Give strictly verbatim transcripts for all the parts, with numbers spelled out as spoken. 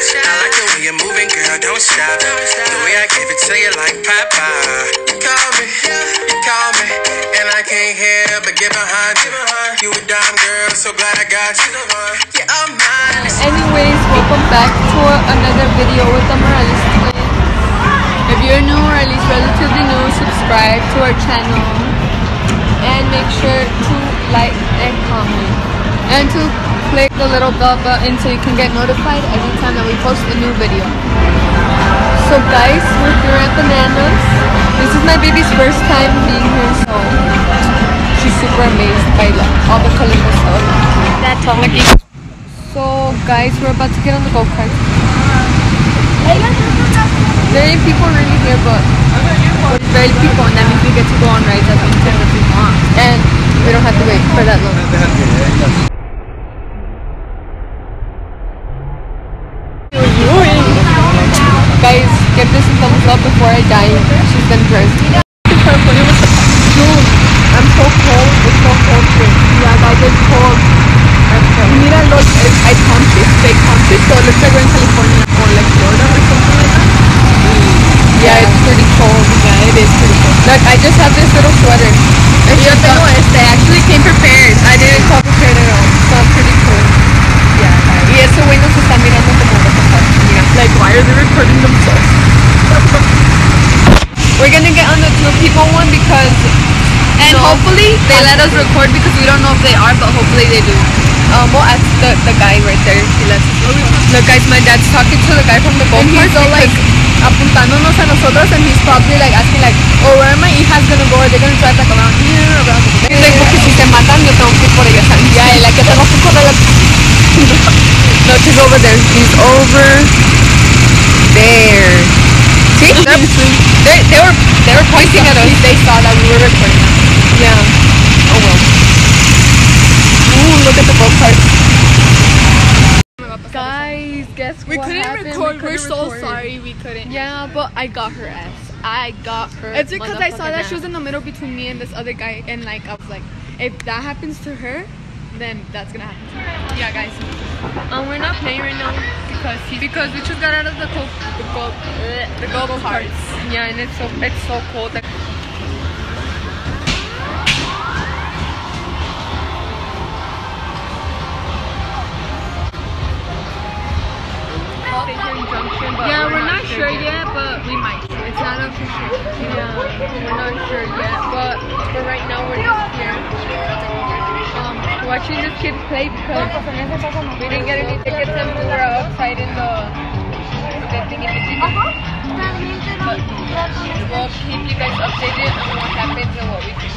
I like the way you're moving, girl, don't stop. The way I give it to you like Popeye. You call me, you call me, and I can't help but get behind you. You a dime girl, so glad I got you. Yeah, I'm mine. Anyways, welcome back to another video with the Morales twins. If you're new or at least relatively new, subscribe to our channel and make sure to like and comment and to click the little bell button so you can get notified every time that we post a new video. So guys, we're here at Bananas. This is my baby's first time being here, so she's super amazed by like, all the colorful stuff. That's all. So guys, we're about to get on the go-kart. There ain't people really here, but there's barely people, and that means we get to go on rides at any time that we want, and we don't have to wait for that long. Guys, give this a thumbs up before I die. She's been dressed. Dude, I'm so cold. It's so cold here. Yeah, guys, it's cold. Mira, look, I pumped it. They pumped it, so it looks like we're in California or like Florida or something like that. Yeah, it's pretty cold. Yeah, it is pretty cold. Look, I just have this little sweater. And yo tengo este. I actually came prepared. I didn't come prepared at all. So I'm pretty cold. Yeah, guys. Y ese güey nos está mirando como what the fuck. Yeah. Like, why are they recording themselves? We're gonna get on the two people one because and no, hopefully they let us record because we don't know if they are, but hopefully they do. Um, we'll ask the, the guy right there. He lets us know. Look guys, my dad's talking to the guy from the go-kart. And he's all like apuntándonos a nosotros, and he's probably like asking like, oh, where are my hijas gonna go? Are they gonna drive like around here, around there? He's like, porque si se matan yo tengo que ir por ellas. Yeah, like que tengo que correr. No, she's over there. She's over there. See? They, they were they were pointing at us. They saw that we were recording. Yeah. Oh well. Ooh, look at the go-kart. Guys, guess we what couldn't happened? record. We We're couldn't so record. sorry we couldn't. Yeah, but I got her ass. I got her. It's because I saw that ass. she was in the middle between me and this other guy, and like I was like, if that happens to her, then that's gonna happen to her. Yeah, guys. Um, we're not playing right now because he, because we just got out of the go the go the go karts. Yeah, and it's so it's so cold. That yeah, we're not sure yet, but we might. It's not official. Yeah, we're not sure yet, but for right now we're just here, um, watching this kid play because we didn't get any tickets and we were outside in the the thingy thingy. But we'll keep you guys updated on what happens and what we do.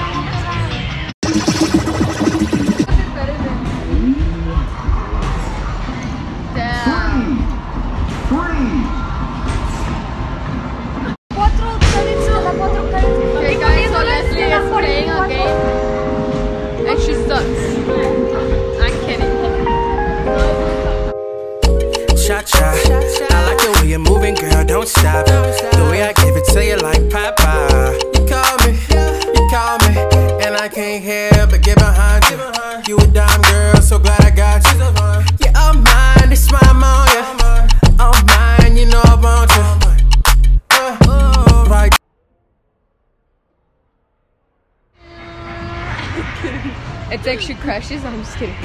Don't stop. The way I give it to you like Popeye. You call me, you call me, and I can't help but get behind you. You a dime girl, so glad I got you. Yeah, I'm mine, this why I'm on ya. I'm mine, you know I want you. Uh, right. It's like she crashes. I'm just kidding.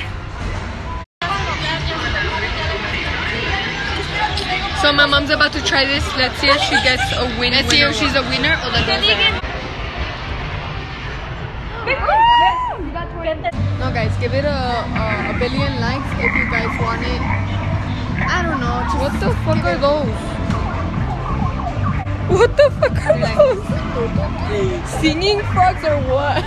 So my mom's about to try this. Let's see if she gets a win. Let's see if she's a winner or the loser. No guys, give it a, a, a billion likes if you guys want it. I don't know. What the fuck are those? What the fuck are those? Singing frogs or what?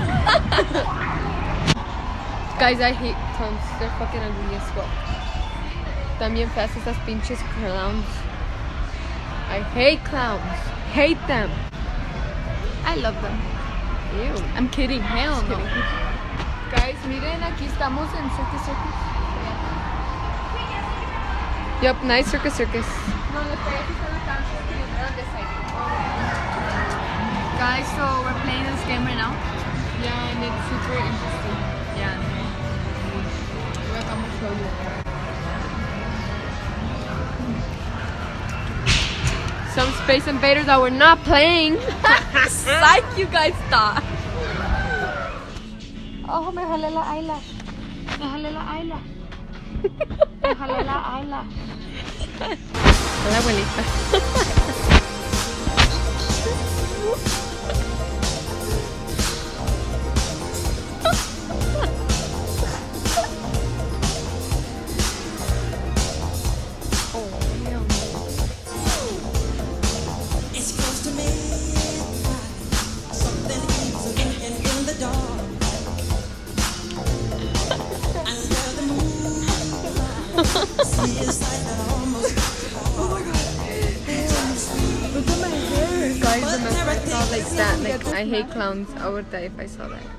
Guys, I hate clowns. They're fucking ugly as fuck. También feas esas pinches clowns. I hate clowns. Hate them. I love them. Ew. I'm kidding. Hell no. Guys, miren, aquí estamos en Circus Circus. Yep, nice Circus Circus. No, los payasos están acá. Guys, so we're playing this game right now. Yeah, and it's super interesting. Yeah. Look, I'm gonna show you. some Space Invaders that were not playing. Like you guys thought. Oh, me jalé la eyelash. Me jalé la eyelash. Me jalé la eyelash. Hola, abuelita. Like that, like I hate clowns. I would die if I saw that.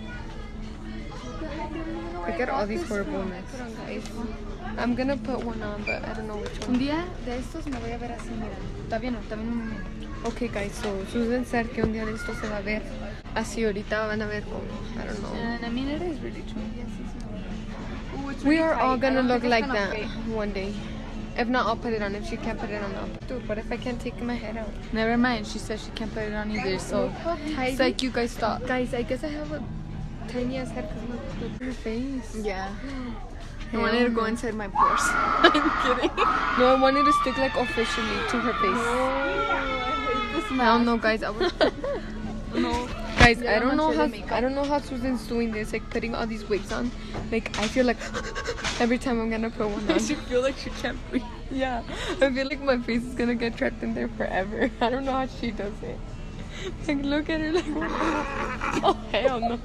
Look at all these horrible mess. I'm gonna put one on, but I don't know which one. Un día de estos me voy a ver así, mira. Está bien, está bien, un momento. Okay, guys, so Susan said que un día de esto se va a ver así. Ahorita van a ver como, I don't know. And I mean, it is really true. Yes, it's Ooh, it's We really are all tight. I gonna don't look think it's like gonna that fit. one day. If not, I'll put it on. If she can't put it on, I'll put it. Dude, what if I can't take my head out? Never mind. She said she can't put it on either. So It's like you guys thought. Guys, I guess I have a tiny ass head because look, look at her face. yeah. I Hell wanted to go no. inside my pores. I'm kidding. No, I wanted to stick like officially to her face. Oh, I hate this I don't know, guys. I was. No. Guys, Yeah, I I'm don't not know sure how the makeup. I don't know how Susan's doing this, like putting all these wigs on. Like I feel like every time I'm gonna put one on. She feel like she can't breathe. Yeah, I feel like my face is gonna get trapped in there forever. I don't know how she does it. Like look at her, like oh hell no.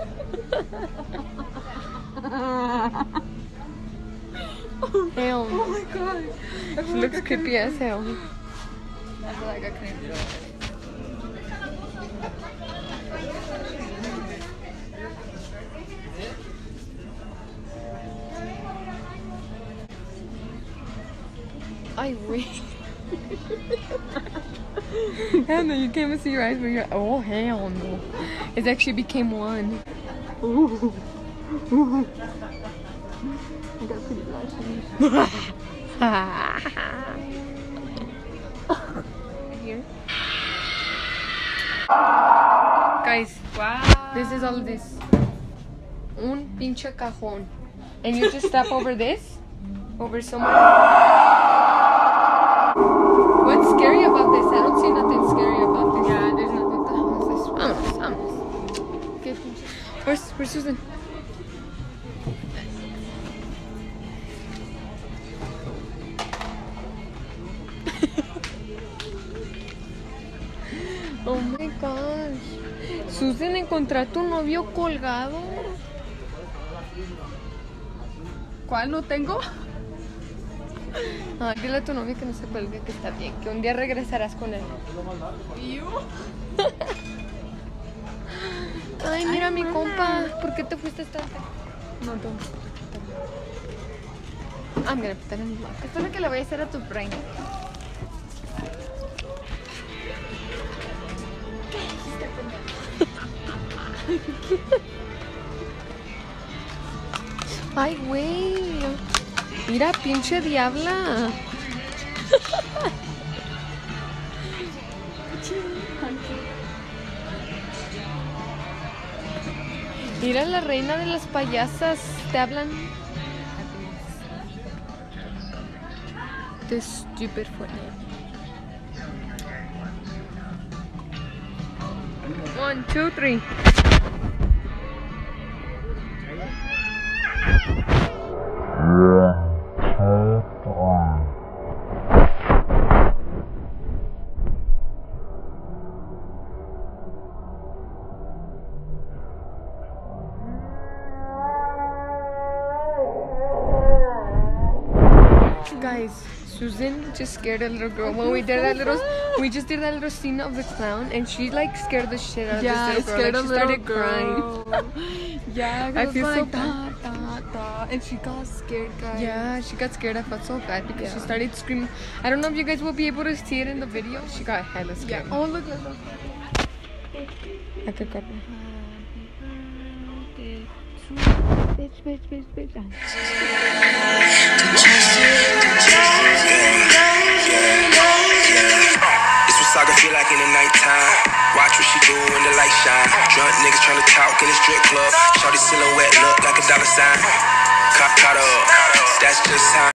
Hell no. Oh my god. I She feel looks like I couldn't creepy as hell. I feel like I couldn't do it. I wish. Hell no, you can't even see your eyes when you're. Oh hell no! It actually became one. Ooh. Ooh. I got pretty Here. Guys, wow. this is all this. Un pinche cajón. And you just step over this? Over somewhere? What's scary about this? I don't see nothing scary about this. Yeah, there's nothing. What the hell is this? Vámonos, vámonos. Okay, where's, where's Susan? Oh my gosh. Susan, encontré a tu novio colgado. ¿Cuál no tengo? Ay, dile a tu novio que no se cuelgue, que está bien, que un día regresarás con él. Ay, mira mi compa, ¿por qué te fuiste tan tarde? No tengo. I'm gonna put that in the vlog. Esto es lo que le voy a hacer a tu brain. Ay, güey. Mira, pinche diabla. Mira, la reina de las payasas. ¿Te hablan? This stupid footnote. One, two, three. Guys, Susan just scared a little girl when we did that little. We just did that little scene of the clown, and she like scared the shit out of Yeah, this it little girl. scared Like, a she little started girl. crying. Yeah, I I feel was so like, bad. da, da, da, and she got scared, guys. Yeah, she got scared. I felt so bad because she Yeah. started screaming. I don't know if you guys will be able to see it in the video. She got hella scared. Yeah. Oh, look, look, look. I could cut her. Bitch, bitch, bitch, bitch. nighttime. Watch what she do when the light shine. Drunk niggas tryna talk in the strip club. Shawty silhouette look like a dollar sign. Caught, caught up, that's just how